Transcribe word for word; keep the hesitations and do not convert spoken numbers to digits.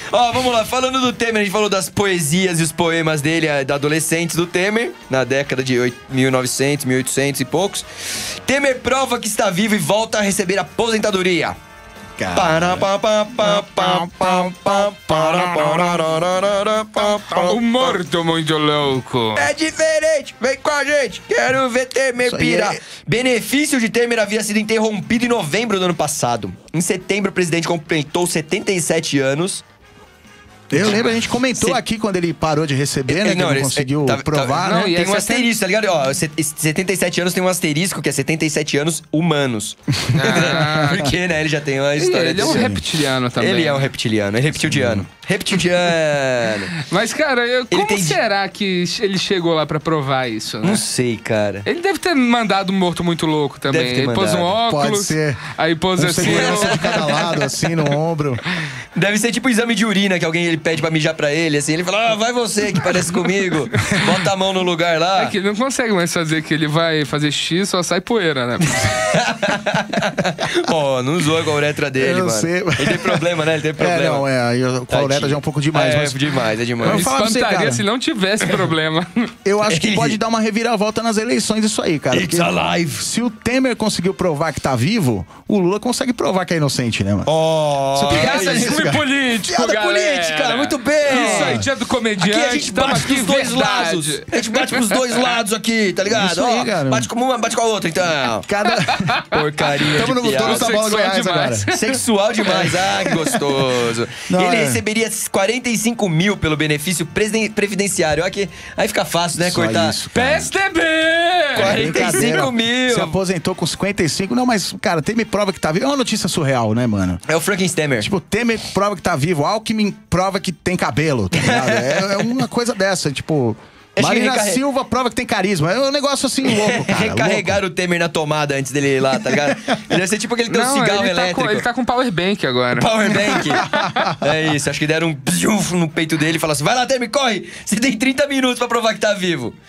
Ó, vamos lá, falando do Temer, a gente falou das poesias e os poemas dele, da adolescentes do Temer, na década de mil e novecentos, mil e oitocentos e poucos. Temer prova que está vivo e volta a receber aposentadoria. O morto muito louco. É diferente, vem com a gente, quero ver Temer pirar. É... Benefício de Temer havia sido interrompido em novembro do ano passado. Em setembro, o presidente completou setenta e sete anos. Eu lembro, a gente comentou Cê... aqui quando ele parou de receber, né? Não, que ele não conseguiu tá, provar, tá, né? Não, tem um asterisco, tá ligado? Ó, setenta e sete anos tem um asterisco, que é setenta e sete anos humanos. Ah. Porque, né, ele já tem uma história. Ele é um reptiliano também. Ele é um reptiliano, é reptiliano. Reptiliano. Mas, cara, eu, como tem... será que ele chegou lá pra provar isso, né? Não sei, cara. Ele deve ter mandado um morto muito louco também. Deve ter ele pôs um óculos. Pode ser. Aí pôs um assim... segurança de cada lado, assim, no ombro. Deve ser tipo exame de urina, que alguém ele pede pra mijar pra ele, assim. Ele fala, ah, vai você, que parece comigo. Bota a mão no lugar lá. É que ele não consegue mais fazer que ele vai fazer xixi, só sai poeira, né? Ó, oh, não zoa com a uretra dele, eu mano. Sei. Ele tem problema, né? Ele tem problema. É, não, é. Aí com a uretra já é um pouco demais. É, mas... é demais, é demais. Eu espantaria você, se não tivesse problema. Eu acho que pode dar uma reviravolta nas eleições isso aí, cara. It's alive. Se o Temer conseguiu provar que tá vivo, o Lula consegue provar que é inocente, né, mano? Oh, piada de filme político, piada galera. política, muito bem. Isso aí, dia do comediante. Aqui a gente bate pros dois lados. A gente bate pros dois lados aqui, tá ligado? Isso aí, ó, cara. Bate com uma, bate com a outra, então. Cada... Porcaria Tamo de no piada. dono da bola Goiás agora. Sexual demais, ah, que gostoso. Não, ele é. receberia quarenta e cinco mil pelo benefício previdenciário. Olha que aí fica fácil, né, Só cortar. Isso, P S D B! quarenta e cinco mil. Se aposentou com cinquenta e cinco. Não, mas, cara, Temer prova que tá vivo. É uma notícia surreal, né, mano? É o Franklin Temer. Tipo, Temer prova que tá vivo. Alckmin prova que tem cabelo, tá ligado? é, é uma coisa dessa, tipo... Marina recarre... Silva prova que tem carisma. É um negócio assim louco, cara. Recarregar o Temer na tomada antes dele ir lá, tá ligado? Ele deve ser tipo aquele teu Não, cigarro ele elétrico. Tá com, ele tá com power bank agora. Power bank. É isso, acho que deram um no peito dele e falaram assim, vai lá, Temer, corre! Você tem trinta minutos pra provar que tá vivo.